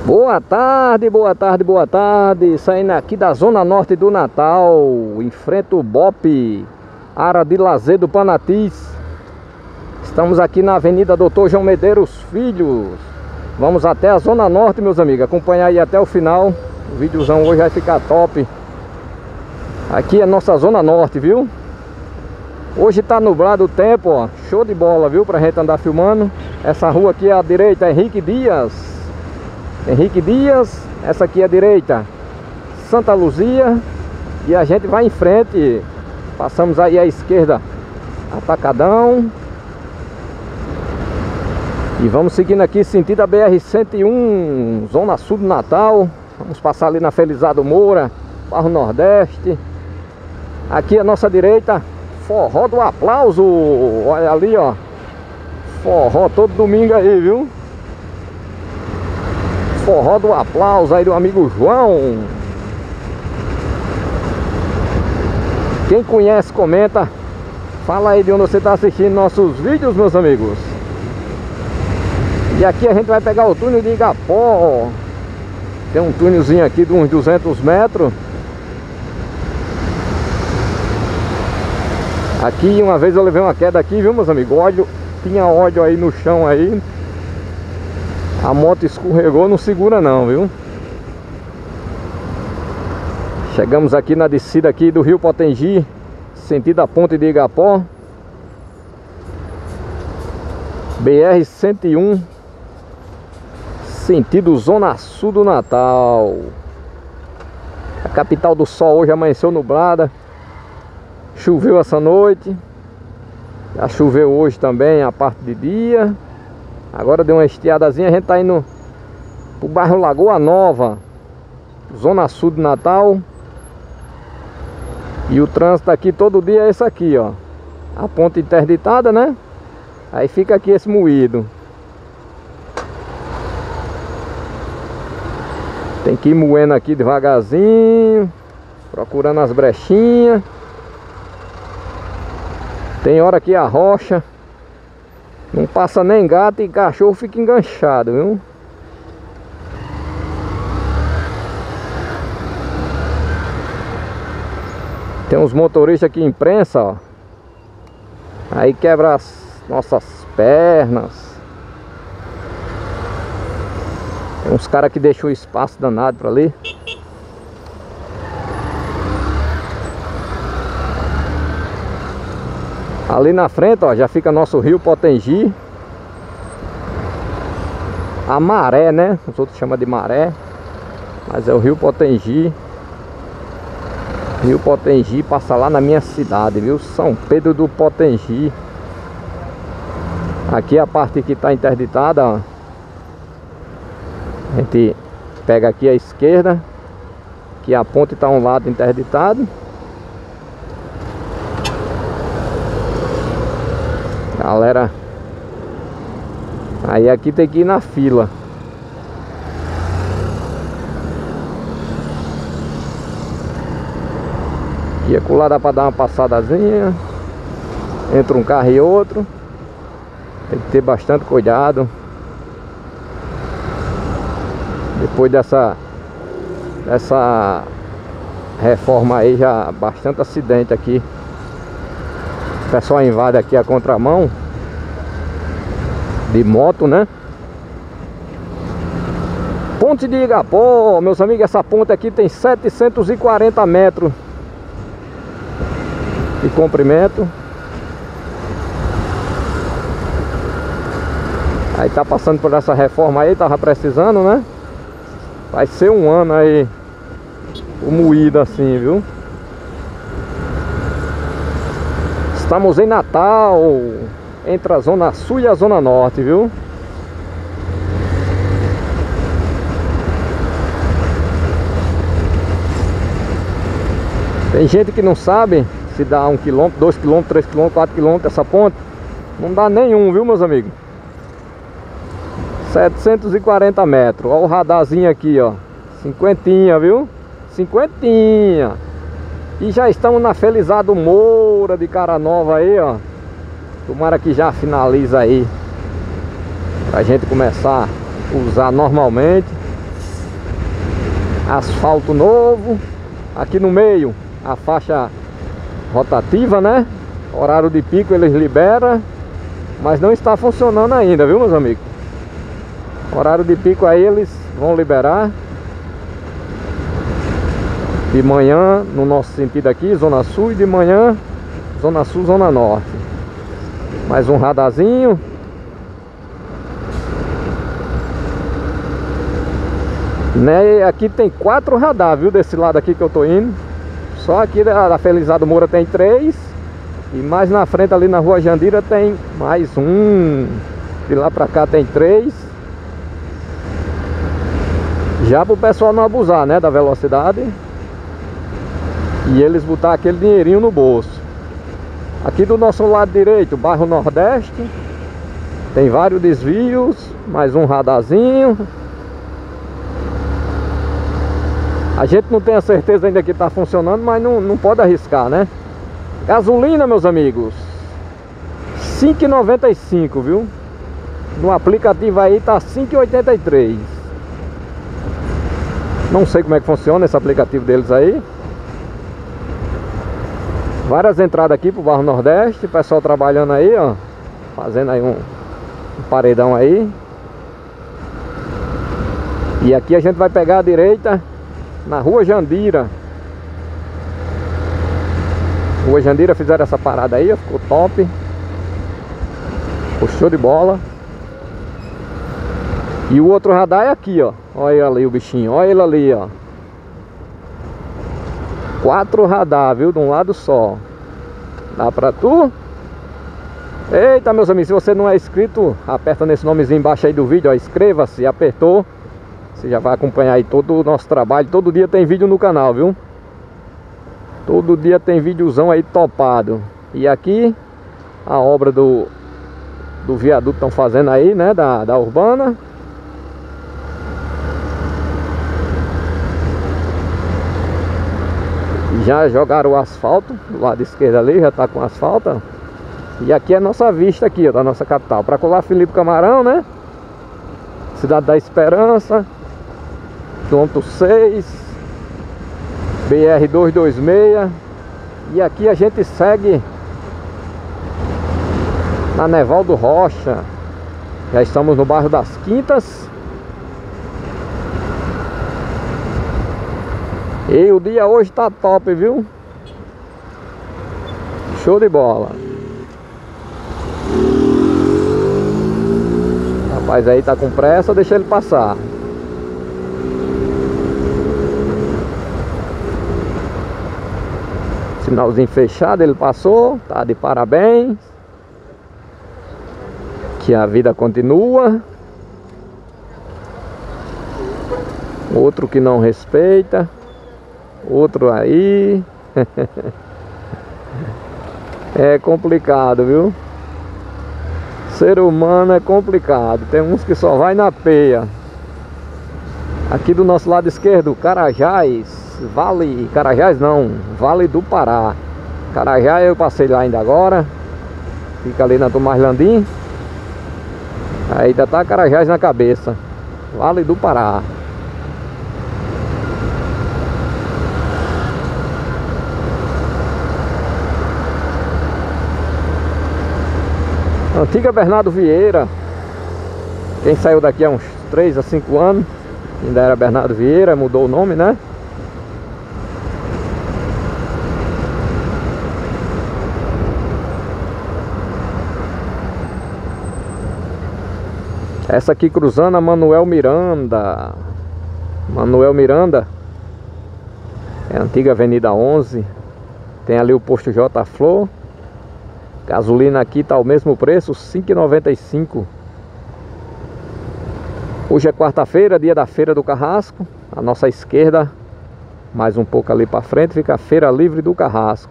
Boa tarde, boa tarde, boa tarde. Saindo aqui da zona norte do Natal, enfrento o BOP, área de lazer do Panatis. Estamos aqui na Avenida Doutor João Medeiros Filhos. Vamos até a zona norte, meus amigos. Acompanhar aí até o final. O videozão hoje vai ficar top. Aqui é a nossa zona norte, viu? Hoje tá nublado o tempo, ó. Show de bola, viu? Pra gente andar filmando. Essa rua aqui à direita é Henrique Dias. Henrique Dias, essa aqui à direita, Santa Luzia. E a gente vai em frente. Passamos aí à esquerda, Atacadão. E vamos seguindo aqui sentido a BR-101, Zona Sul do Natal. Vamos passar ali na Felizardo Moura, Barro Nordeste. Aqui à nossa direita, Forró do Aplauso. Olha ali, ó. Forró todo domingo aí, viu? Forró do Aplauso aí do amigo João. Quem conhece, comenta. Fala aí de onde você está assistindo nossos vídeos, meus amigos. E aqui a gente vai pegar o túnel de Igapó. Tem um túnelzinho aqui de uns 200 metros. Aqui uma vez eu levei uma queda aqui, viu, meus amigos? Óleo, tinha óleo aí no chão aí. A moto escorregou, não segura não, viu? Chegamos aqui na descida aqui do Rio Potengi, sentido a Ponte de Igapó. BR-101, sentido Zona Sul do Natal. A capital do sol hoje amanheceu nublada. Choveu essa noite. Já choveu hoje também a parte de dia. Agora deu uma estiadazinha. A gente tá indo pro bairro Lagoa Nova, Zona Sul do Natal. E o trânsito aqui todo dia é esse aqui, ó. A ponte interditada, né? Aí fica aqui esse moído. Tem que ir moendo aqui devagarzinho, procurando as brechinhas. Tem hora que a rocha não passa nem gato e cachorro fica enganchado, viu? Tem uns motoristas que imprensa, ó. Aí quebra as nossas pernas. Tem uns caras que deixou espaço danado pra ali. Ali na frente, ó, já fica nosso Rio Potengi. A Maré, né? Os outros chamam de Maré, mas é o Rio Potengi. Rio Potengi passa lá na minha cidade, viu? São Pedro do Potengi. Aqui a parte que está interditada, ó. A gente pega aqui à esquerda, que a ponte está um lado interditado. Galera, aí aqui tem que ir na fila. E acolá dá pra dar uma passadazinha. Entra um carro e outro. Tem que ter bastante cuidado. Depois dessa reforma aí, já bastante acidente aqui. O pessoal invade aqui a contramão de moto, né? Ponte de Igapó, meus amigos. Essa ponte aqui tem 740 metros de comprimento. Aí tá passando por essa reforma aí, tava precisando, né? Vai ser um ano aí o moído assim, viu? Estamos em Natal, entre a Zona Sul e a Zona Norte, viu? Tem gente que não sabe se dá 1 km, 2 km, 3 km, 4 km essa ponte. Não dá nenhum, viu, meus amigos? 740 metros. Olha o radarzinho aqui, ó. Cinquentinha, viu? Cinquentinha. E já estamos na Felizardo Moura de Cara Nova aí, ó. Tomara que já finaliza aí, pra gente começar a usar normalmente. Asfalto novo. Aqui no meio a faixa rotativa, né? Horário de pico eles liberam, mas não está funcionando ainda, viu, meus amigos? Horário de pico aí eles vão liberar. De manhã no nosso sentido aqui, Zona Sul, e de manhã Zona Sul, Zona Norte. Mais um radarzinho. Né? Aqui tem 4 radar, viu? Desse lado aqui que eu tô indo. Só aqui da Felizardo Moura tem 3. E mais na frente ali na Rua Jandira tem mais um. De lá pra cá tem 3. Já pro pessoal não abusar, né? Da velocidade. E eles botar aquele dinheirinho no bolso. Aqui do nosso lado direito, bairro Nordeste. Tem vários desvios. Mais um radarzinho. A gente não tem a certeza ainda que está funcionando, mas não pode arriscar, né? Gasolina, meus amigos, 5,95, viu? No aplicativo aí tá 5,83. Não sei como é que funciona esse aplicativo deles aí. Várias entradas aqui pro bairro Nordeste. Pessoal trabalhando aí, ó. Fazendo aí um paredão aí. E aqui a gente vai pegar a direita na Rua Jandira. Rua Jandira fizeram essa parada aí, ó, ficou top. Ficou show de bola. E o outro radar é aqui, ó. Olha ali o bichinho, olha ele ali, ó. 4 radar, viu? De um lado só. Dá pra tu? Eita, meus amigos, se você não é inscrito, aperta nesse nomezinho embaixo aí do vídeo, ó. Inscreva-se, apertou. Você já vai acompanhar aí todo o nosso trabalho. Todo dia tem vídeo no canal, viu? Todo dia tem videozão aí topado. E aqui a obra do viaduto estão fazendo aí, né? Da Urbana. Já jogaram o asfalto do lado esquerdo ali, já tá com asfalto. E aqui é a nossa vista aqui, ó, da nossa capital. Para colar Felipe Camarão, né? Cidade da Esperança. Quilômetro 6, BR 226. E aqui a gente segue na Nevaldo Rocha. Já estamos no bairro das Quintas. E o dia hoje tá top, viu? Show de bola. O rapaz aí tá com pressa, deixa ele passar. Sinalzinho fechado, ele passou, tá de parabéns. Que a vida continua. Outro que não respeita. Outro aí. É complicado, viu? Ser humano é complicado. Tem uns que só vai na peia. Aqui do nosso lado esquerdo, Carajás. Vale, Carajás não, Vale do Pará. Carajás eu passei lá ainda agora. Fica ali na Tomás Landim. Aí ainda tá Carajás na cabeça. Vale do Pará. Antiga Bernardo Vieira. Quem saiu daqui há uns 3 a 5 anos ainda era Bernardo Vieira, mudou o nome, né? Essa aqui cruzando a Manuel Miranda. Manuel Miranda é a antiga Avenida 11. Tem ali o posto J Flor. Gasolina aqui tá o mesmo preço, 5,95. Hoje é quarta-feira, dia da Feira do Carrasco. À nossa esquerda, mais um pouco ali para frente, fica a Feira Livre do Carrasco.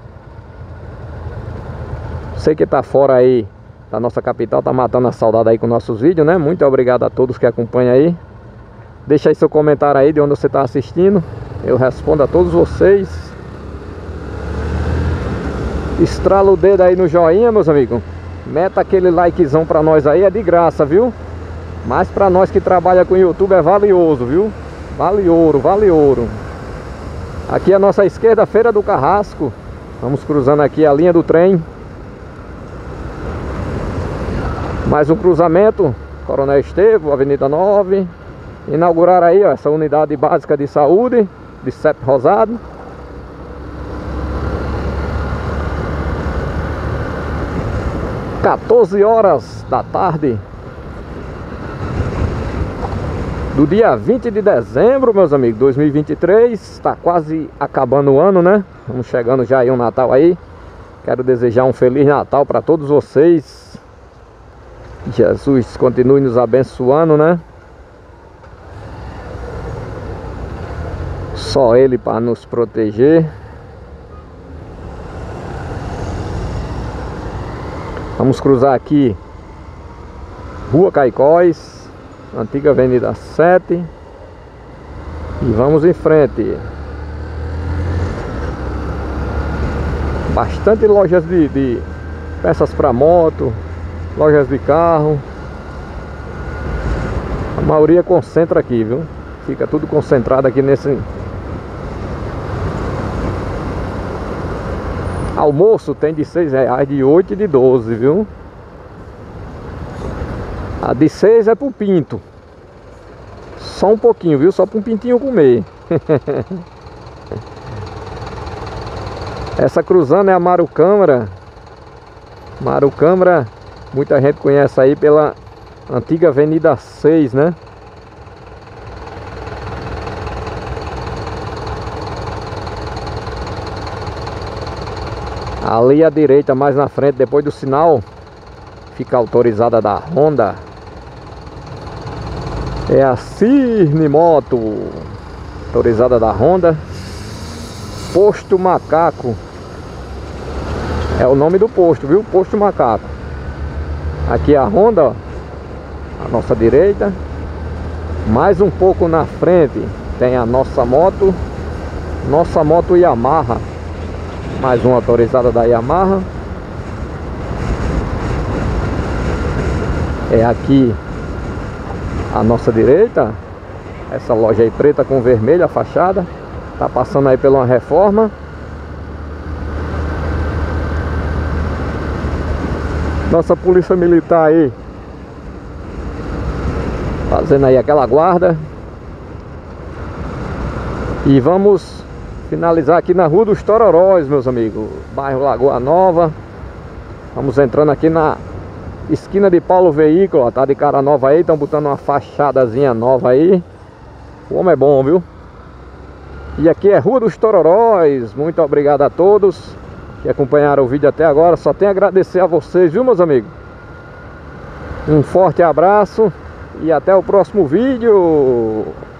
Sei que tá fora aí da nossa capital, tá matando a saudade aí com nossos vídeos, né? Muito obrigado a todos que acompanham aí. Deixa aí seu comentário aí de onde você tá assistindo. Eu respondo a todos vocês. Estrala o dedo aí no joinha, meus amigos. Meta aquele likezão pra nós aí, é de graça, viu? Mas pra nós que trabalha com YouTube é valioso, viu? Vale ouro, vale ouro. Aqui à nossa esquerda, Feira do Carrasco. Vamos cruzando aqui a linha do trem. Mais um cruzamento, Coronel Estevo, Avenida 9. Inaugurar aí, ó, essa unidade básica de saúde de CEP Rosado. Às 14 horas da tarde do dia 20 de dezembro, meus amigos, 2023. Está quase acabando o ano, né? Vamos chegando já aí o Natal aí. Quero desejar um Feliz Natal para todos vocês. Jesus continue nos abençoando, né? Só Ele para nos proteger. Vamos cruzar aqui Rua Caicós, antiga Avenida 7. E vamos em frente. Bastante lojas de peças para moto, lojas de carro. A maioria concentra aqui, viu? Fica tudo concentrado aqui nesse... Almoço tem de R$6, de 8 e de 12, viu? A de 6 é pro pinto. Só um pouquinho, viu? Só para um pintinho comer. Essa cruzando é a Mário Câmara. Mário Câmara, muita gente conhece aí pela antiga Avenida 6, né? Ali à direita, mais na frente, depois do sinal, fica autorizada da Honda. É a Cirne Moto, autorizada da Honda. Posto Macaco é o nome do posto, viu? Posto Macaco. Aqui é a Honda, ó, à nossa direita. Mais um pouco na frente tem a nossa moto Yamaha. Mais uma autorizada da Yamaha. É aqui à nossa direita. Essa loja aí preta com vermelho, a fachada. Tá passando aí pela uma reforma. Nossa polícia militar aí fazendo aí aquela guarda. E vamos finalizar aqui na Rua dos Tororóis, meus amigos, bairro Lagoa Nova. Vamos entrando aqui na esquina de Paulo Veículo, ó, tá de cara nova aí, estão botando uma fachadazinha nova aí. O homem é bom, viu? E aqui é Rua dos Tororóis. Muito obrigado a todos que acompanharam o vídeo até agora. Só tenho a agradecer a vocês, viu, meus amigos? Um forte abraço e até o próximo vídeo.